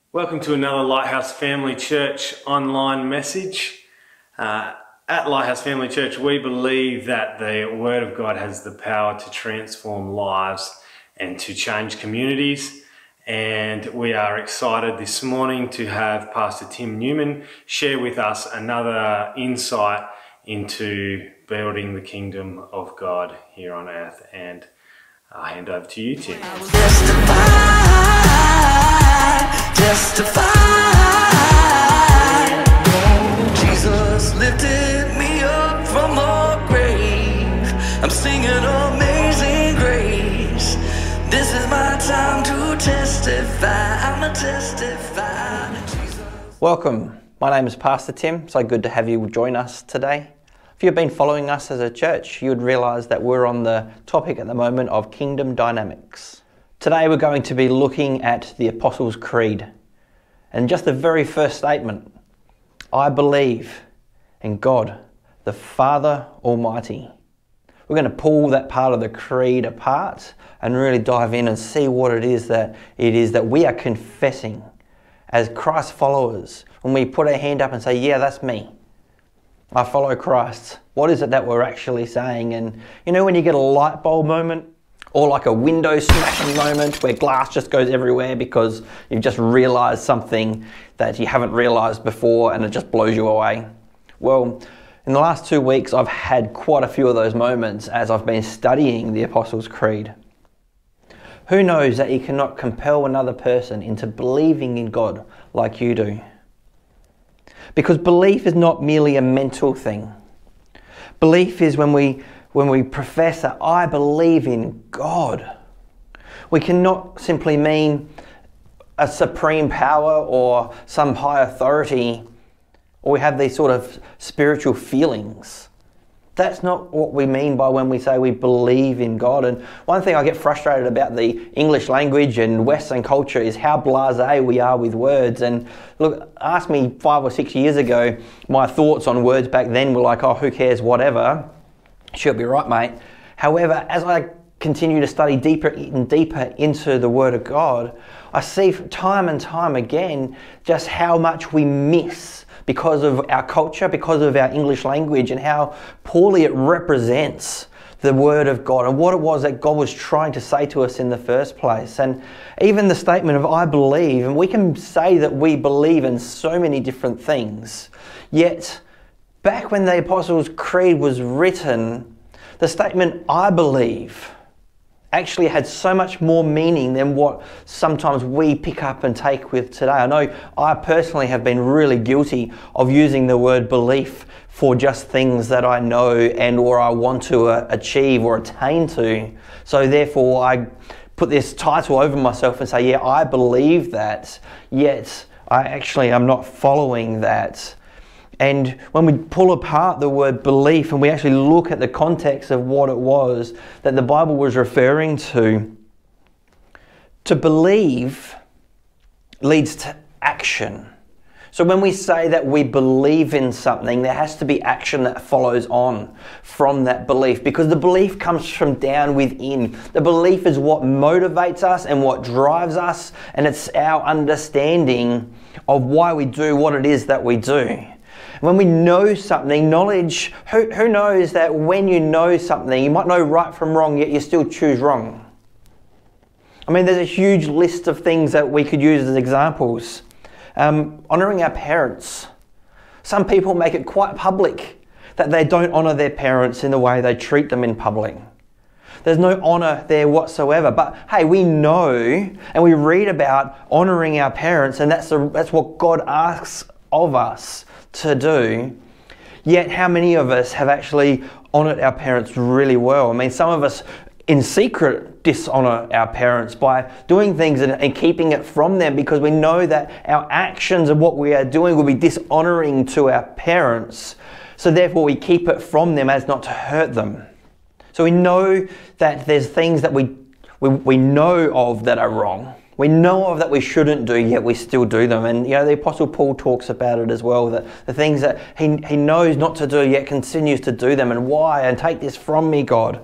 Welcome to another Lighthouse Family Church online message. At Lighthouse Family Church, we believe that the Word of God has the power to transform lives and to change communities. And we are excited this morning to have Pastor Tim Newman share with us another insight into building the kingdom of God here on earth. And I'll hand over to you, Tim. Testify, Jesus lifted me up from the grave. I'm singing Amazing Grace. This is my time to testify. I'm a testify. Welcome. My name is Pastor Tim. So good to have you join us today. If you've been following us as a church, you would realise that we're on the topic at the moment of kingdom dynamics. Today we're going to be looking at the Apostles' Creed. And just the very first statement, I believe in God, the Father Almighty. We're going to pull that part of the creed apart and really dive in and see what it is that we are confessing as Christ followers. When we put our hand up and say, yeah, that's me. I follow Christ. What is it that we're actually saying? And you know when you get a light bulb moment? Or like a window smashing moment where glass just goes everywhere because you've just realised something that you haven't realised before and it just blows you away. Well, in the last 2 weeks I've had quite a few of those moments as I've been studying the Apostles' Creed. Who knows that you cannot compel another person into believing in God like you do? Because belief is not merely a mental thing. Belief is when we profess that I believe in God. We cannot simply mean a supreme power or some high authority, or we have these sort of spiritual feelings. That's not what we mean by when we say we believe in God. And one thing I get frustrated about the English language and Western culture is how blasé we are with words. And look, ask me 5 or 6 years ago, my thoughts on words back then were like, oh, who cares, whatever. She'll be right, mate. However, as I continue to study deeper and deeper into the Word of God, I see time and time again just how much we miss because of our culture, because of our English language, and how poorly it represents the Word of God and what it was that God was trying to say to us in the first place. And even the statement of I believe, and we can say that we believe in so many different things, yet back when the Apostles' Creed was written, the statement, I believe, actually had so much more meaning than what sometimes we pick up and take with today. I know I personally have been really guilty of using the word belief for just things that I know and or I want to achieve or attain to. So therefore I put this title over myself and say, yeah, I believe that, yet I actually am not following that. And when we pull apart the word belief and we actually look at the context of what it was that the Bible was referring to believe leads to action. So when we say that we believe in something, there has to be action that follows on from that belief, because the belief comes from down within. The belief is what motivates us and what drives us, and it's our understanding of why we do what it is that we do. When we know something, knowledge, who knows that when you know something, you might know right from wrong, yet you still choose wrong? I mean, there's a huge list of things that we could use as examples. Honouring our parents. Some people make it quite public that they don't honour their parents in the way they treat them in public. There's no honour there whatsoever. But hey, we know and we read about honouring our parents, and that's what God asks of us to do. Yet how many of us have actually honoured our parents really well? I mean, some of us in secret dishonour our parents by doing things and keeping it from them because we know that our actions and what we are doing will be dishonouring to our parents. So therefore we keep it from them as not to hurt them. So we know that there's things that we know of that are wrong. We know of that we shouldn't do, yet we still do them. And you know, the Apostle Paul talks about it as well, that the things that he knows not to do, yet continues to do them. And why? And take this from me, God.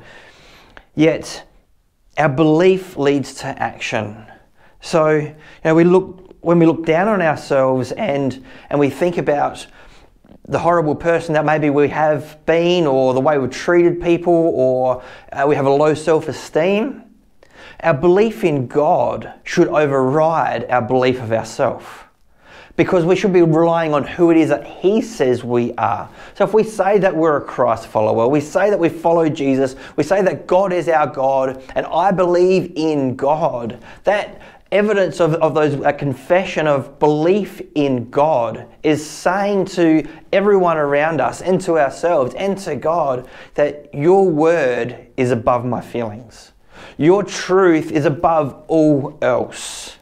Yet our belief leads to action. So, you know, we look when we look down on ourselves and we think about the horrible person that maybe we have been, or the way we've treated people, or we have a low self-esteem, our belief in God should override our belief of ourselves. Because we should be relying on who it is that He says we are. So if we say that we're a Christ follower, we say that we follow Jesus, we say that God is our God, and I believe in God, that evidence of those, a confession of belief in God is saying to everyone around us and to ourselves and to God that your word is above my feelings. Your truth is above all else.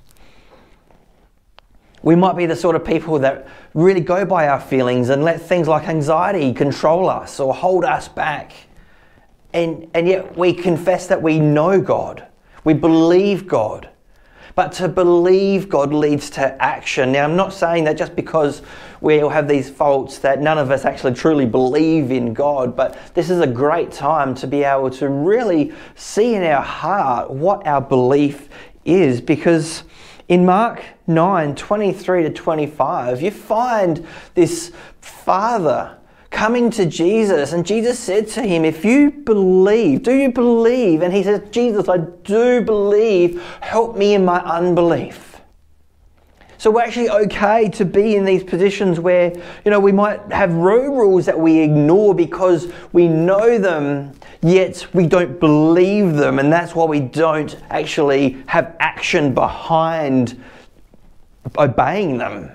We might be the sort of people that really go by our feelings and let things like anxiety control us or hold us back. And yet we confess that we know God. We believe God. But to believe God leads to action. Now, I'm not saying that just because we all have these faults that none of us actually truly believe in God, but this is a great time to be able to really see in our heart what our belief is, because in Mark 9:23-25, you find this father coming to Jesus, and Jesus said to him, if you believe, do you believe? And he says, Jesus, I do believe, help me in my unbelief. So we're actually okay to be in these positions where, we might have road rules that we ignore because we know them, yet we don't believe them, and that's why we don't actually have action behind obeying them.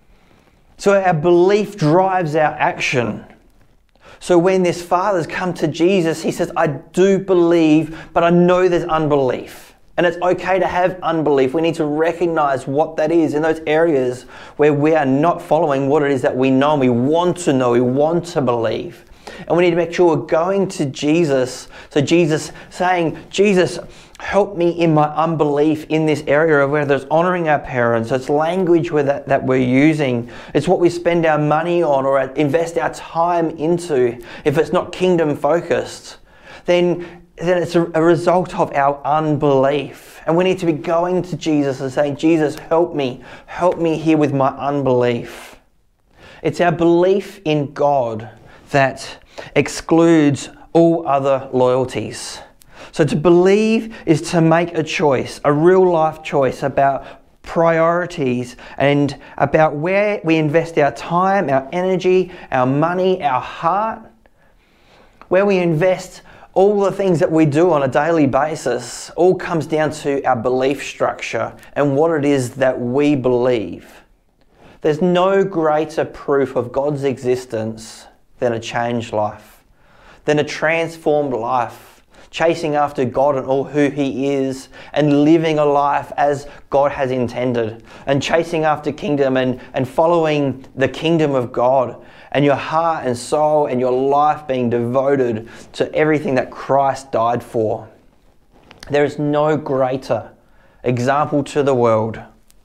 So our belief drives our action. So when this father's come to Jesus, he says, I do believe, but I know there's unbelief. And it's okay to have unbelief. We need to recognize what that is in those areas where we are not following what it is that we know and we want to know, we want to believe. And we need to make sure we're going to Jesus. So Jesus saying, Jesus, help me in my unbelief in this area of whether it's honouring our parents, it's language that we're using, it's what we spend our money on or invest our time into. If it's not kingdom focused, then it's a result of our unbelief. And we need to be going to Jesus and saying, Jesus, help me here with my unbelief. It's our belief in God that excludes all other loyalties. So to believe is to make a choice, a real life choice about priorities and about where we invest our time, our energy, our money, our heart, where we invest all the things that we do on a daily basis. All comes down to our belief structure and what it is that we believe. There's no greater proof of God's existence than a changed life, than a transformed life, chasing after God and all who He is and living a life as God has intended, and chasing after kingdom and following the kingdom of God, and your heart and soul and your life being devoted to everything that Christ died for. There is no greater example to the world.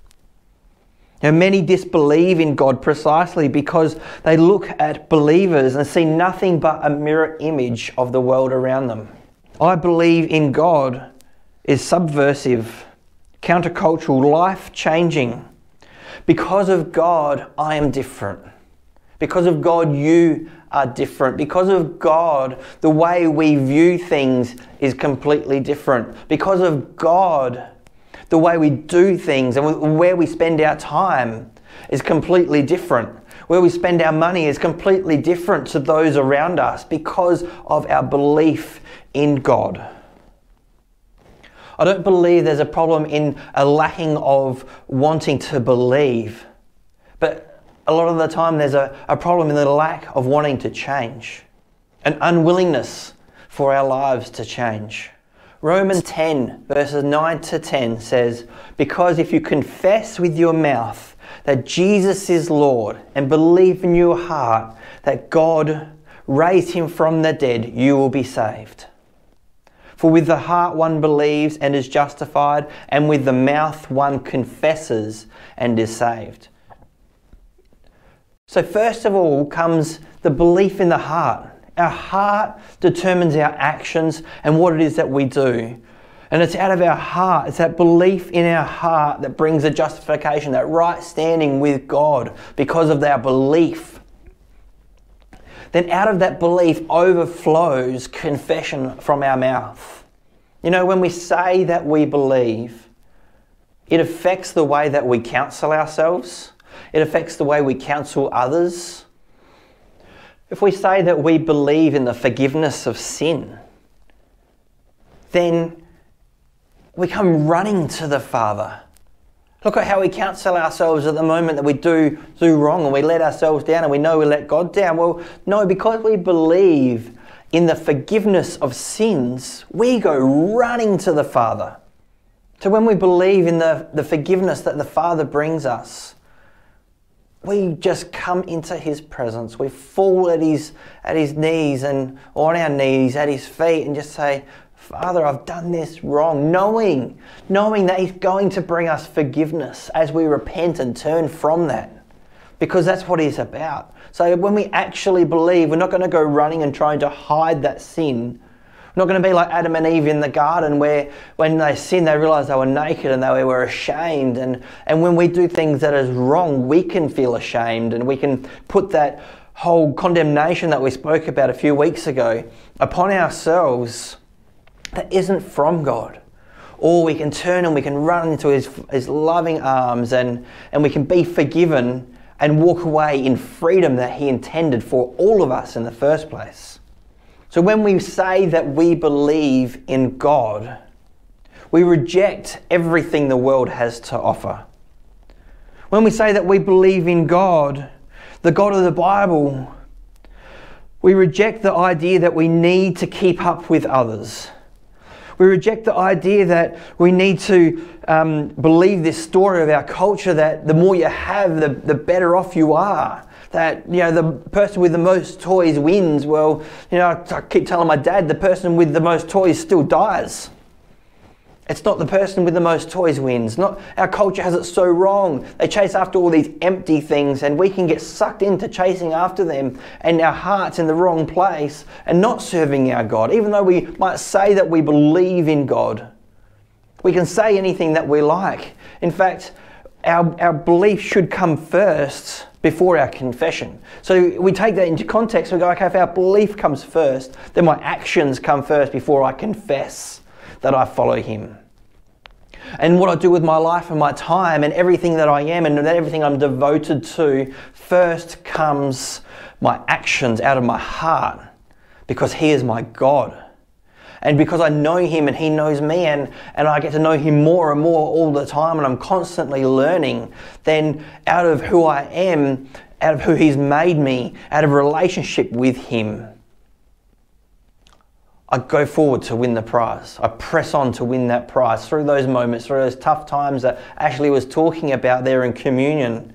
Now, many disbelieve in God precisely because they look at believers and see nothing but a mirror image of the world around them. I believe in God is subversive, countercultural, life-changing. Because of God, I am different. Because of God, you are different. Because of God, the way we view things is completely different. Because of God, the way we do things and where we spend our time is completely different. Where we spend our money is completely different to those around us because of our belief in God. I don't believe there's a problem in a lacking of wanting to believe, but a lot of the time there's a problem in the lack of wanting to change, an unwillingness for our lives to change. Romans 10 verses 9-10 says, because if you confess with your mouth that Jesus is Lord and believe in your heart that God raised Him from the dead, you will be saved. For with the heart one believes and is justified, and with the mouth one confesses and is saved. So first of all comes the belief in the heart. Our heart determines our actions and what it is that we do. And it's out of our heart. It's that belief in our heart that brings the justification, that right standing with God because of our belief. Then out of that belief overflows confession from our mouth. You know, when we say that we believe, it affects the way that we counsel ourselves. It affects the way we counsel others. If we say that we believe in the forgiveness of sin, then we come running to the Father. Look at how we counsel ourselves at the moment that we do wrong and we let ourselves down and we know we let God down. Well, no, because we believe in the forgiveness of sins, we go running to the Father. So when we believe in the forgiveness that the Father brings us, we just come into His presence. We fall at His knees and on our knees at His feet and just say, Father, I've done this wrong, knowing that He's going to bring us forgiveness as we repent and turn from that, because that's what He's about. So when we actually believe, we're not going to go running and trying to hide that sin. We're not going to be like Adam and Eve in the garden where when they sinned, they realised they were naked and they were ashamed. And when we do things that is wrong, we can feel ashamed and we can put that whole condemnation that we spoke about a few weeks ago upon ourselves that isn't from God. Or we can turn and we can run into His loving arms and we can be forgiven and walk away in freedom that He intended for all of us in the first place. So when we say that we believe in God, we reject everything the world has to offer. When we say that we believe in God, the God of the Bible, we reject the idea that we need to keep up with others. We reject the idea that we need to believe this story of our culture that the more you have, the better off you are. That, you know, the person with the most toys wins. Well, you know, I keep telling my dad, the person with the most toys still dies. It's not the person with the most toys wins. Not our culture has it so wrong. They chase after all these empty things and we can get sucked into chasing after them and our heart's in the wrong place and not serving our God. Even though we might say that we believe in God, we can say anything that we like. In fact, our belief should come first before our confession. So we take that into context and we go, okay, if our belief comes first, then my actions come first before I confess that I follow Him. And what I do with my life and my time and everything that I am and everything I'm devoted to, first comes my actions out of my heart, because He is my God. And because I know Him and He knows me and I get to know Him more and more all the time and I'm constantly learning, then out of who I am, out of who He's made me, out of a relationship with Him, I go forward to win the prize. I press on to win that prize through those moments, through those tough times that Ashley was talking about there in communion.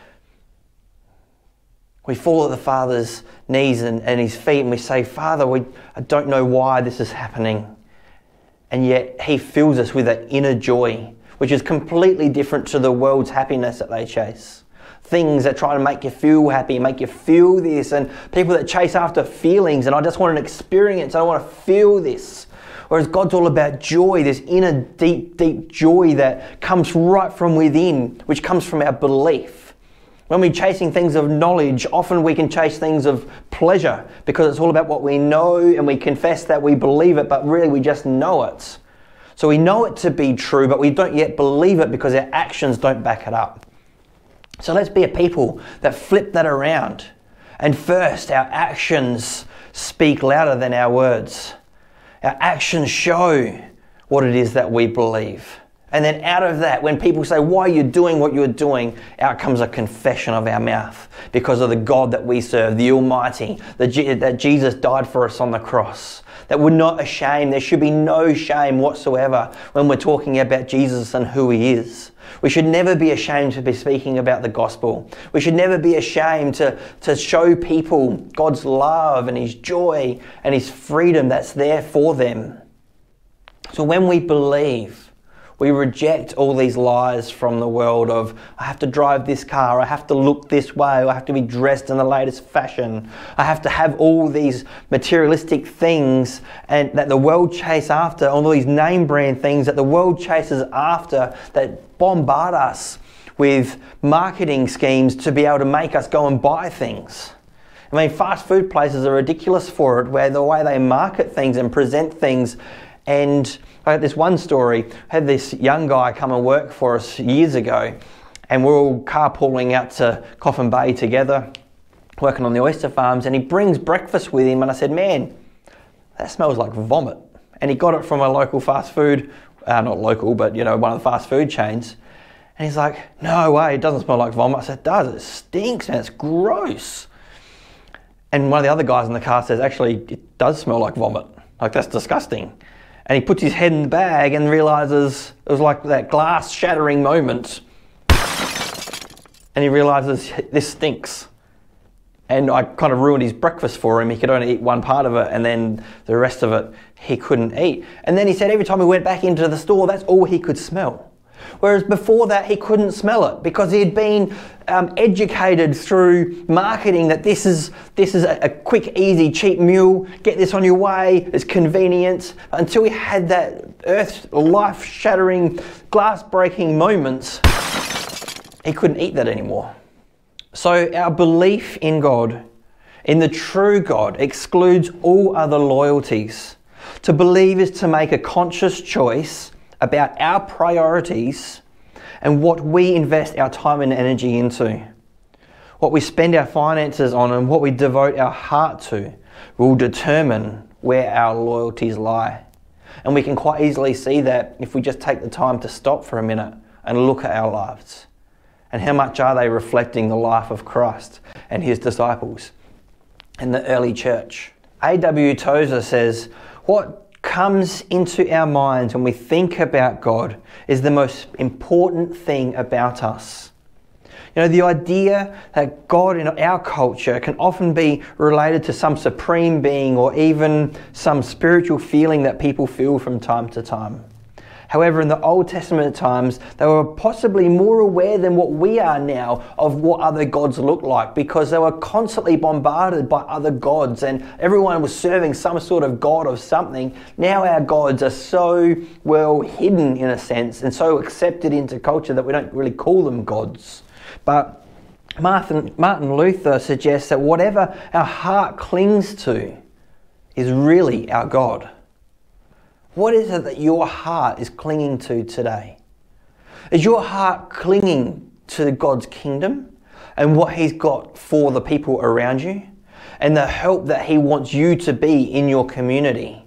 We fall at the Father's knees and His feet and we say, Father, I don't know why this is happening. And yet He fills us with that inner joy, which is completely different to the world's happiness that they chase. Things that try to make you feel happy, make you feel this, and people that chase after feelings, and I just want an experience, I want to feel this. Whereas God's all about joy, this inner deep, deep joy that comes right from within, which comes from our belief. When we're chasing things of knowledge, often we can chase things of pleasure because it's all about what we know and we confess that we believe it, but really we just know it. So we know it to be true, but we don't yet believe it because our actions don't back it up. So let's be a people that flip that around. And first, our actions speak louder than our words. Our actions show what it is that we believe. And then out of that, when people say, why are you doing what you're doing? Out comes a confession of our mouth because of the God that we serve, the Almighty, that Jesus died for us on the cross. That we're not ashamed. There should be no shame whatsoever when we're talking about Jesus and who He is. We should never be ashamed to be speaking about the gospel. We should never be ashamed to show people God's love and His joy and His freedom that's there for them. So when we believe We reject all these lies from the world of, I have to drive this car, I have to look this way, I have to be dressed in the latest fashion, I have to have all these materialistic things and that the world chase after, all these name brand things that the world chases after, that bombard us with marketing schemes to be able to make us go and buy things. I mean, fast food places are ridiculous for it, where the way they market things and present things. And I had this one story, I had this young guy come and work for us years ago, and we're all carpooling out to Coffin Bay together, working on the oyster farms, and he brings breakfast with him, and I said, man, that smells like vomit. And he got it from a local fast food, not local, but you know, one of the fast food chains. And he's like, no way, it doesn't smell like vomit. I said, it does, it stinks, man, it's gross. And one of the other guys in the car says, actually, it does smell like vomit. Like, that's disgusting. And he puts his head in the bag and realizes it was like that glass shattering moment. And he realizes this stinks. And I kind of ruined his breakfast for him. He could only eat one part of it, and then the rest of it he couldn't eat. And then he said every time he went back into the store, that's all he could smell. Whereas before that, he couldn't smell it because he had been educated through marketing that this is a quick, easy, cheap meal. Get this on your way. It's convenient. Until he had that life-shattering, glass-breaking moments, he couldn't eat that anymore. So our belief in God, in the true God, excludes all other loyalties. To believe is to make a conscious choice about our priorities and what we invest our time and energy into. What we spend our finances on and what we devote our heart to will determine where our loyalties lie. And we can quite easily see that if we just take the time to stop for a minute and look at our lives. And how much are they reflecting the life of Christ and his disciples in the early church? A.W. Tozer says, what comes into our minds when we think about God is the most important thing about us. You know, the idea that God in our culture can often be related to some supreme being or even some spiritual feeling that people feel from time to time. However, in the Old Testament times, they were possibly more aware than what we are now of what other gods look like, because they were constantly bombarded by other gods and everyone was serving some sort of god of something. Now our gods are so well hidden in a sense and so accepted into culture that we don't really call them gods. But Martin Luther suggests that whatever our heart clings to is really our God. What is it that your heart is clinging to today? Is your heart clinging to God's kingdom and what he's got for the people around you and the help that he wants you to be in your community?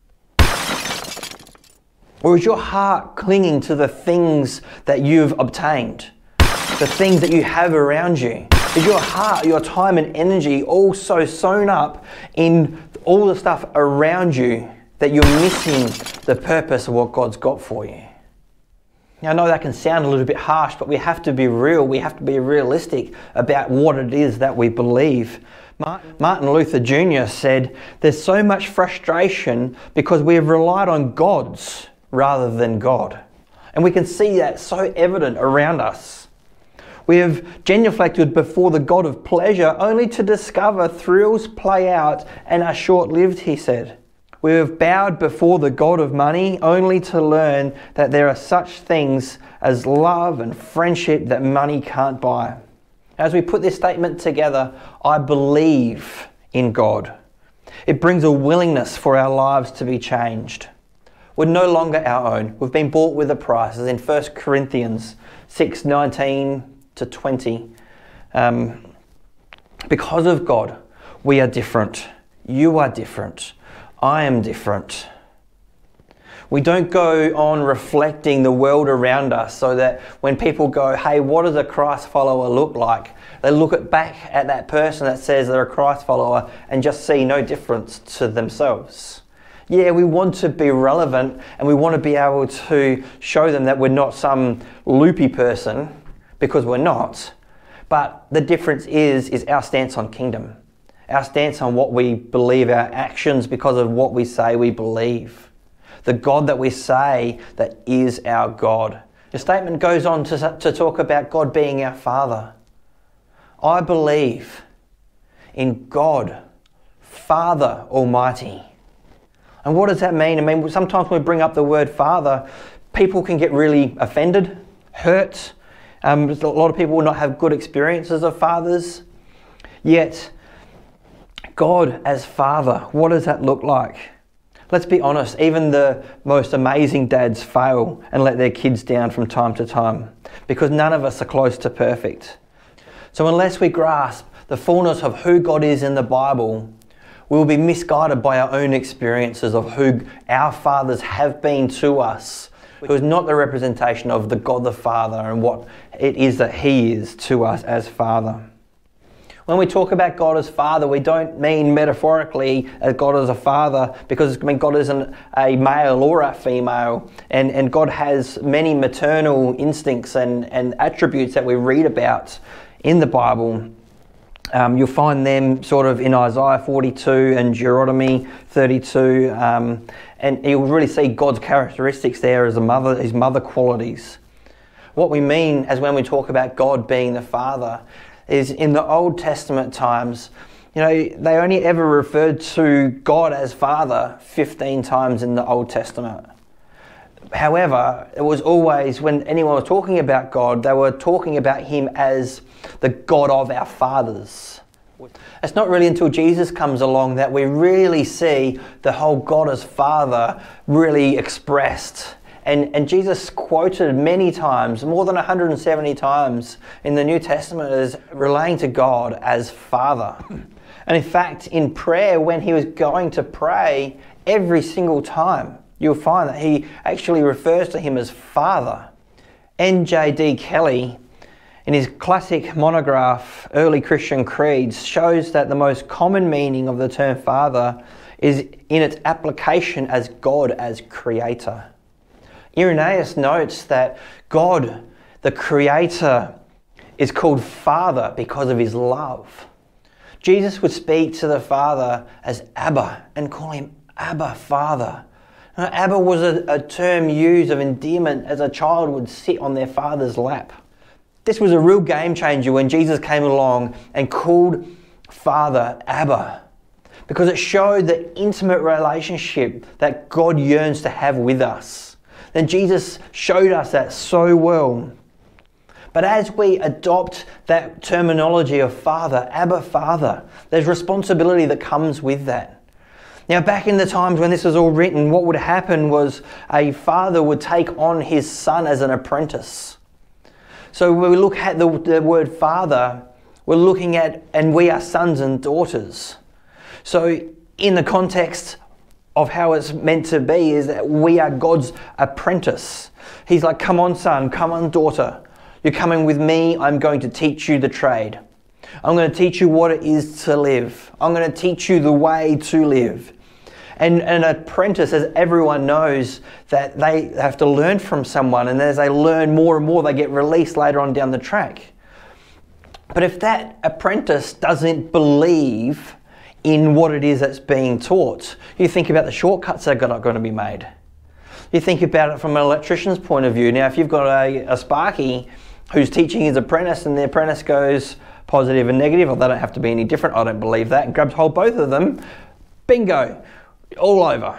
Or is your heart clinging to the things that you've obtained, the things that you have around you? Is your heart, your time and energy all so sewn up in all the stuff around you that you're missing the purpose of what God's got for you? Now, I know that can sound a little bit harsh, but we have to be real. We have to be realistic about what it is that we believe. Martin Luther Jr. said, there's so much frustration because we have relied on gods rather than God. And we can see that so evident around us. We have genuflected before the God of pleasure only to discover thrills play out and are short-lived, he said. We have bowed before the God of money only to learn that there are such things as love and friendship that money can't buy. As we put this statement together, I believe in God. It brings a willingness for our lives to be changed. We're no longer our own. We've been bought with a price, as in 1 Corinthians 6:19-20. Because of God, we are different. You are different. I am different. We don't go on reflecting the world around us so that when people go, hey, what does a Christ follower look like? They look back at that person that says they're a Christ follower and just see no difference to themselves. Yeah, we want to be relevant and we want to be able to show them that we're not some loopy person, because we're not. But the difference is our stance on kingdom. Our stance on what we believe, our actions because of what we say we believe. the God that we say that is our God. The statement goes on to talk about God being our Father. I believe in God, Father Almighty. And what does that mean? I mean, sometimes when we bring up the word Father, people can get really offended, hurt. A lot of people will not have good experiences of fathers. Yet, God as Father, what does that look like? Let's be honest, even the most amazing dads fail and let their kids down from time to time, because none of us are close to perfect. So unless we grasp the fullness of who God is in the Bible, we will be misguided by our own experiences of who our fathers have been to us, who is not the representation of the God the Father and what it is that He is to us as Father. When we talk about God as Father, we don't mean metaphorically as God as a father, because God isn't a male or a female, and God has many maternal instincts and attributes that we read about in the Bible. You'll find them sort of in Isaiah 42 and Deuteronomy 32, and you'll really see God's characteristics there as His mother qualities. What we mean as when we talk about God being the Father is in the Old Testament times, they only ever referred to God as Father 15 times in the Old Testament. However, it was always, when anyone was talking about God, they were talking about Him as the God of our fathers. It's not really until Jesus comes along that we really see the whole God as Father really expressed. And Jesus quoted many times, more than 170 times in the New Testament, as relating to God as Father. And in fact, in prayer, when He was going to pray, every single time, you'll find that He actually refers to Him as Father. N.J.D. Kelly, in his classic monograph, Early Christian Creeds, shows that the most common meaning of the term Father is in its application as God as Creator. Irenaeus notes that God, the Creator, is called Father because of His love. Jesus would speak to the Father as Abba and call Him Abba, Father. Now, Abba was a term used of endearment as a child would sit on their father's lap. This was a real game changer when Jesus came along and called Father Abba, because it showed the intimate relationship that God yearns to have with us. And Jesus showed us that so well. But as we adopt that terminology of Father, Abba Father, there's responsibility that comes with that. Now, back in the times when this was all written, what would happen was a father would take on his son as an apprentice. So when we look at the word Father, we're looking at, and we are sons and daughters. So in the context of how it's meant to be is that we are God's apprentice. He's like, come on son, come on daughter. You're coming with me, I'm going to teach you the trade. I'm going to teach you what it is to live. I'm going to teach you the way to live. And an apprentice, as everyone knows, that they have to learn from someone, and as they learn more and more, they get released later on down the track. But if that apprentice doesn't believe in what it is that's being taught, you think about the shortcuts that are going to be made. You think about it from an electrician's point of view. Now, if you've got a sparky who's teaching his apprentice, and the apprentice goes positive and negative, or they don't have to be any different, I don't believe that, and grabs hold both of them, bingo, all over.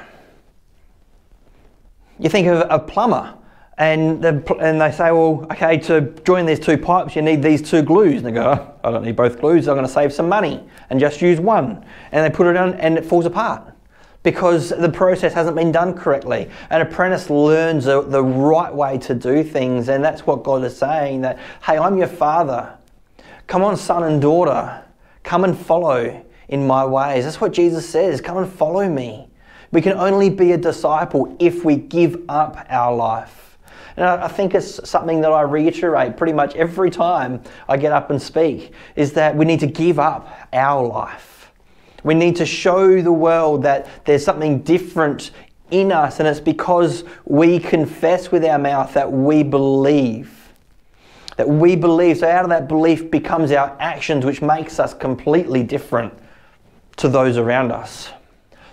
You think of a plumber, and they say, well, okay, to join these two pipes, you need these two glues. And they go, oh, I don't need both glues, I'm going to save some money and just use one. And they put it on and it falls apart because the process hasn't been done correctly. An apprentice learns the right way to do things, and that's what God is saying, that, hey, I'm your Father. Come on, son and daughter, come and follow in my ways. That's what Jesus says, come and follow me. We can only be a disciple if we give up our life. And I think it's something that I reiterate pretty much every time I get up and speak, is that we need to give up our life. We need to show the world that there's something different in us, and it's because we confess with our mouth that we believe. That we believe, so out of that belief becomes our actions, which makes us completely different to those around us.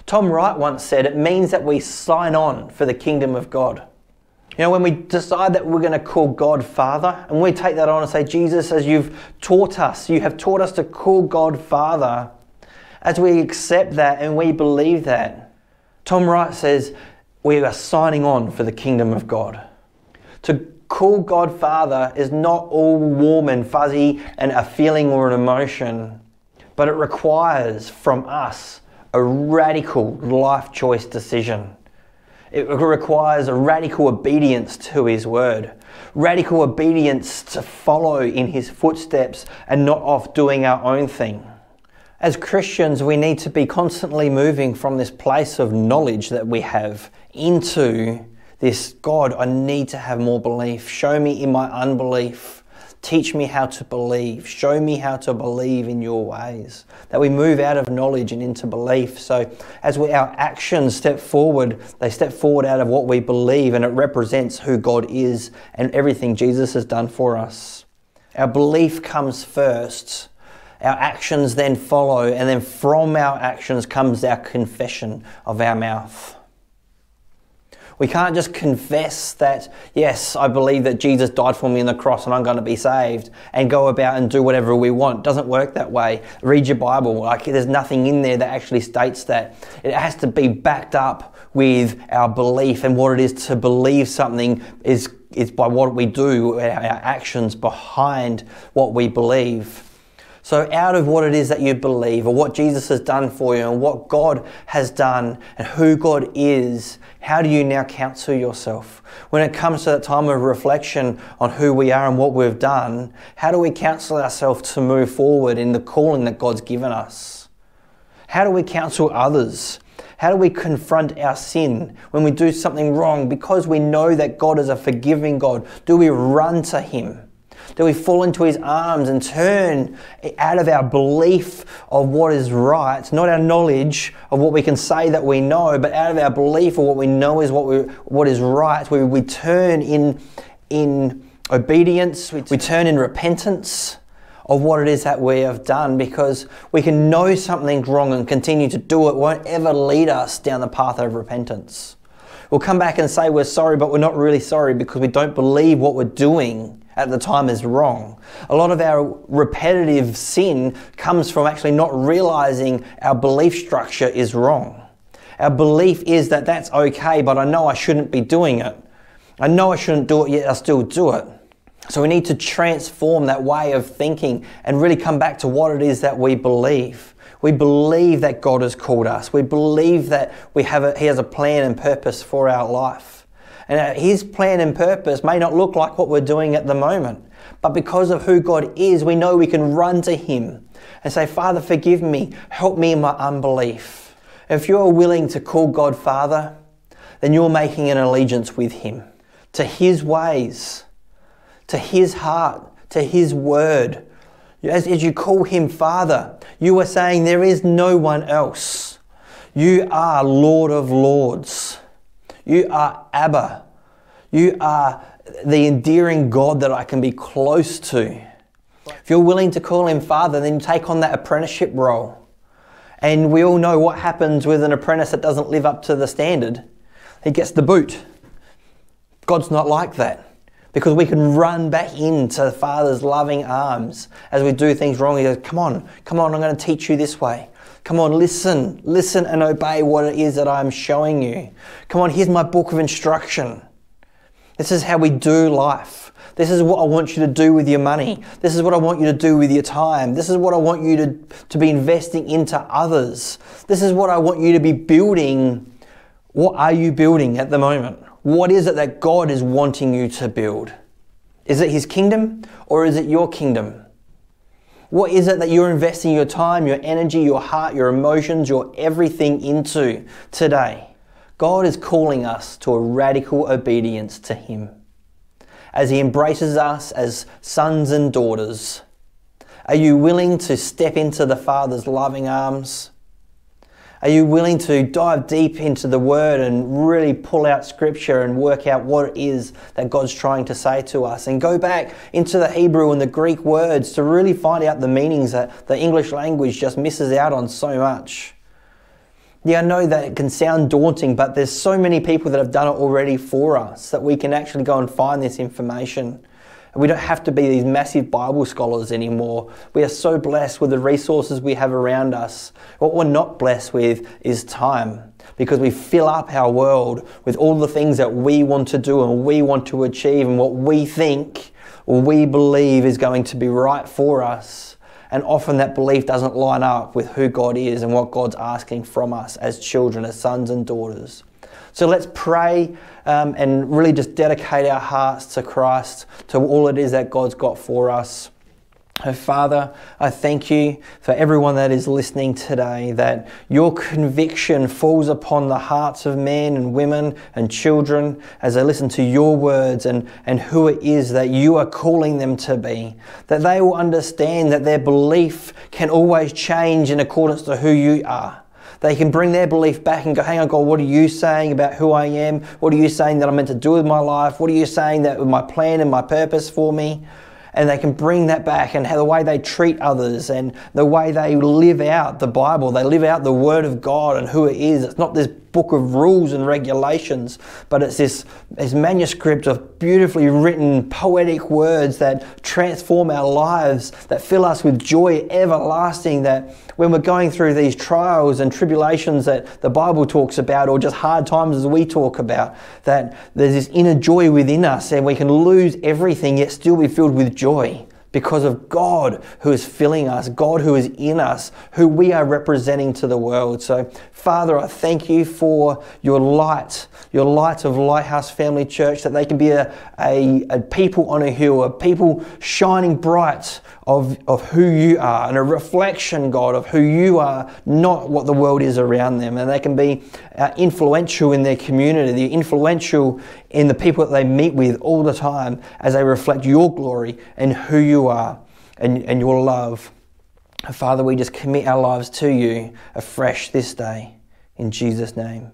Tom Wright once said, it means that we sign on for the kingdom of God. You know, when we decide that we're going to call God Father, and we take that on and say, Jesus, as you've taught us, you have taught us to call God Father, as we accept that and we believe that, Tom Wright says, we are signing on for the kingdom of God. To call God Father is not all warm and fuzzy and a feeling or an emotion, but it requires from us a radical life choice decision. It requires a radical obedience to His word, radical obedience to follow in His footsteps and not off doing our own thing. As Christians, we need to be constantly moving from this place of knowledge that we have into this, God, I need to have more belief. Show me in my unbelief. Teach me how to believe. Show me how to believe in your ways. That we move out of knowledge and into belief. So as our actions step forward, they step forward out of what we believe, and it represents who God is and everything Jesus has done for us. Our belief comes first. Our actions then follow, and then from our actions comes our confession of our mouth. We can't just confess that, yes, I believe that Jesus died for me on the cross and I'm going to be saved, and go about and do whatever we want. It doesn't work that way. Read your Bible. There's nothing in there that actually states that. It has to be backed up with our belief, and what it is to believe something is by what we do, our actions behind what we believe. So out of what it is that you believe, or what Jesus has done for you, and what God has done, and who God is, how do you now counsel yourself? When it comes to that time of reflection on who we are and what we've done, how do we counsel ourselves to move forward in the calling that God's given us? How do we counsel others? How do we confront our sin when we do something wrong because we know that God is a forgiving God? Do we run to Him? Do we fall into His arms and turn out of our belief of what is right, not our knowledge of what we can say that we know, but out of our belief of what we know is what is right? We turn in obedience, we turn in repentance of what it is that we have done, because we can know something's wrong and continue to do it won't ever lead us down the path of repentance. We'll come back and say we're sorry, but we're not really sorry because we don't believe what we're doing at the time is wrong. A lot of our repetitive sin comes from actually not realizing our belief structure is wrong. Our belief is that that's okay, but I know I shouldn't be doing it. I know I shouldn't do it, yet I still do it. So we need to transform that way of thinking and really come back to what it is that we believe. We believe that God has called us. We believe that He has a plan and purpose for our life. And His plan and purpose may not look like what we're doing at the moment, but because of who God is, we know we can run to Him and say, Father, forgive me, help me in my unbelief. If you're willing to call God Father, then you're making an allegiance with Him, to His ways, to His heart, to His word. As you call Him Father, you are saying there is no one else. You are Lord of Lords. You are Abba. You are the endearing God that I can be close to. If you're willing to call Him Father, then take on that apprenticeship role. And we all know what happens with an apprentice that doesn't live up to the standard. He gets the boot. God's not like that, because we can run back into the Father's loving arms as we do things wrong. He goes, come on, I'm going to teach you this way. Come on, listen and obey what it is that I'm showing you. Come on, here's my book of instruction. This is how we do life. This is what I want you to do with your money. This is what I want you to do with your time. This is what I want you to be investing into others. This is what I want you to be building. What are you building at the moment? What is it that God is wanting you to build? Is it His kingdom, or is it your kingdom? What is it that you're investing your time, your energy, your heart, your emotions, your everything into today? God is calling us to a radical obedience to Him as He embraces us as sons and daughters. Are you willing to step into the Father's loving arms? Are you willing to dive deep into the Word and really pull out Scripture and work out what it is that God's trying to say to us? And go back into the Hebrew and the Greek words to really find out the meanings that the English language just misses out on so much. Yeah, I know that it can sound daunting, but there's so many people that have done it already for us that we can actually go and find this information. And we don't have to be these massive Bible scholars anymore. We are so blessed with the resources we have around us. What we're not blessed with is time, because we fill up our world with all the things that we want to do and we want to achieve and what we think or we believe is going to be right for us. And often that belief doesn't line up with who God is and what God's asking from us as children, as sons and daughters. So let's pray and really just dedicate our hearts to Christ, to all it is that God's got for us. Oh, Father, I thank you for everyone that is listening today, that your conviction falls upon the hearts of men and women and children as they listen to your words and who it is that you are calling them to be, that they will understand that their belief can always change in accordance to who you are. They can bring their belief back and go, hang on, God, what are you saying about who I am? What are you saying that I'm meant to do with my life? What are you saying that with my plan and my purpose for me? And they can bring that back, and how the way they treat others and the way they live out the Bible, they live out the Word of God and who it is. It's not this book of rules and regulations, but it's this manuscript of beautifully written poetic words that transform our lives, that fill us with joy everlasting, that when we're going through these trials and tribulations that the Bible talks about, or just hard times as we talk about, that there's this inner joy within us and we can lose everything yet still be filled with joy because of God who is filling us, God who is in us, who we are representing to the world. So, Father, I thank you for your light of Lighthouse Family Church, that they can be a people on a hill, a people shining bright of who you are, and a reflection, God, of who you are, not what the world is around them. And they can be influential in their community, they're influential in the people that they meet with all the time as they reflect your glory and who you are and your love. Father, we just commit our lives to you afresh this day, in Jesus' name.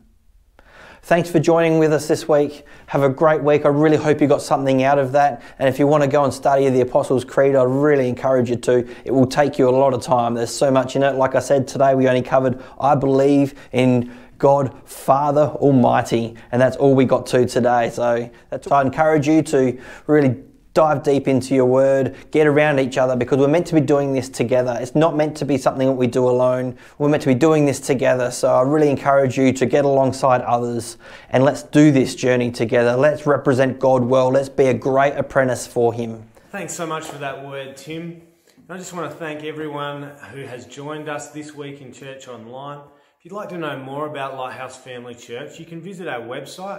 Thanks for joining with us this week. Have a great week. I really hope you got something out of that. And if you want to go and study the Apostles' Creed, I really encourage you to. It will take you a lot of time. There's so much in it. Like I said, today we only covered, I believe in God Father Almighty, and that's all we got to today. So I encourage you to really dive deep into your word, get around each other, because we're meant to be doing this together. It's not meant to be something that we do alone. We're meant to be doing this together. So I really encourage you to get alongside others and let's do this journey together. Let's represent God well. Let's be a great apprentice for him. Thanks so much for that word, Tim. And I just want to thank everyone who has joined us this week in Church Online. If you'd like to know more about Lighthouse Family Church, you can visit our website,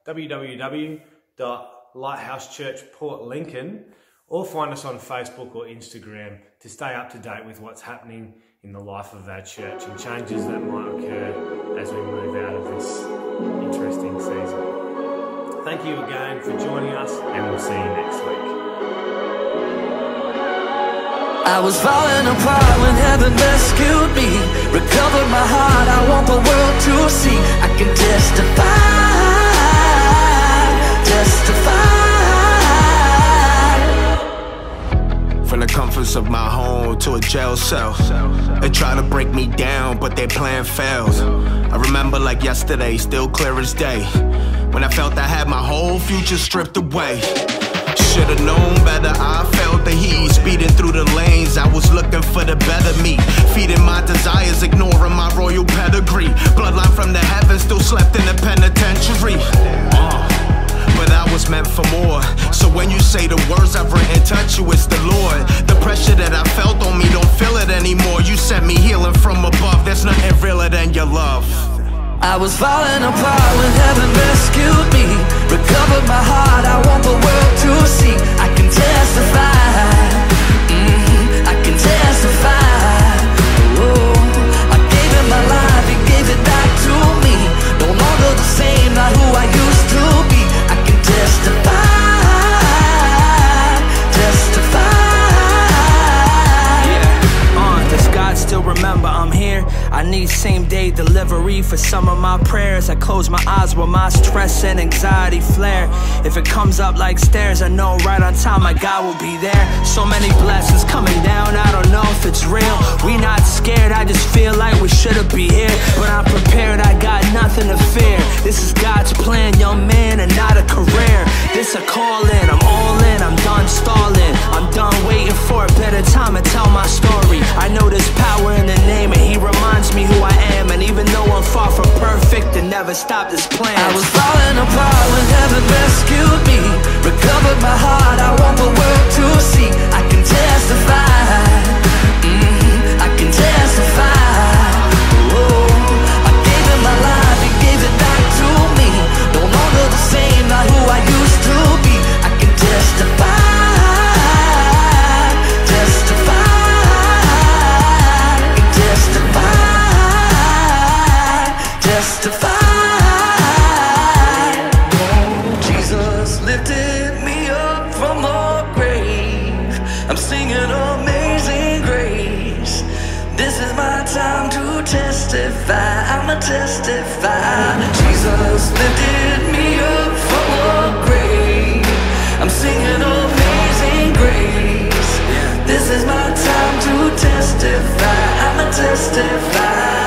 www.LHFC, or find us on Facebook or Instagram to stay up to date with what's happening in the life of our church and changes that might occur as we move out of this interesting season. Thank you again for joining us, and we'll see you next week. I was falling apart when heaven rescued me. Recovered my heart, I want the world to see. I can testify. From the comforts of my home to a jail cell, they try to break me down, but their plan fails. I remember like yesterday, still clear as day, when I felt I had my whole future stripped away. Should've known better, I felt the heat. Speeding through the lanes, I was looking for the better me. Feeding my desires, ignoring my royal pedigree. Bloodline from the heavens, still slept in the penitentiary. But I was meant for more. So when you say the words I've written touch you, it's the Lord. The pressure that I felt on me, don't feel it anymore. You sent me healing from above, there's nothing realer than your love. I was falling apart when heaven rescued me. Recovered my heart, I want the world to see. I can testify, I can testify. Oh, I gave him my life, he gave it back to me. No longer the same, not who I used to be. I can testify, testify. Yeah, does God still remember I'm here? I need same day delivery for some of my prayers. I close my eyes while my stress and anxiety flare. If it comes up like stairs, I know right on time my God will be there. So many blessings coming down, I don't know if if it's real. We not scared, I just feel like we should've be here. But I'm prepared, I got nothing to fear. This is God's plan, young man, and not a career. This a call-in, I'm all in, I'm done stalling. I'm done waiting for a better time to tell my story. I know there's power in the name, and he reminds me who I am. And even though I'm far from perfect, it never stopped his plan. I was falling apart when heaven rescued me. Recovered my heart, I want the world to see. I can testify, I can testify. Oh, I gave him my life, he gave it back to me. No longer the same, not who I used to be. I can testify, testify, I can testify, testify. I'm singing Amazing Grace. This is my time to testify. I'ma testify. Jesus lifted me up from a grave. I'm singing Amazing Grace. This is my time to testify. I'ma testify.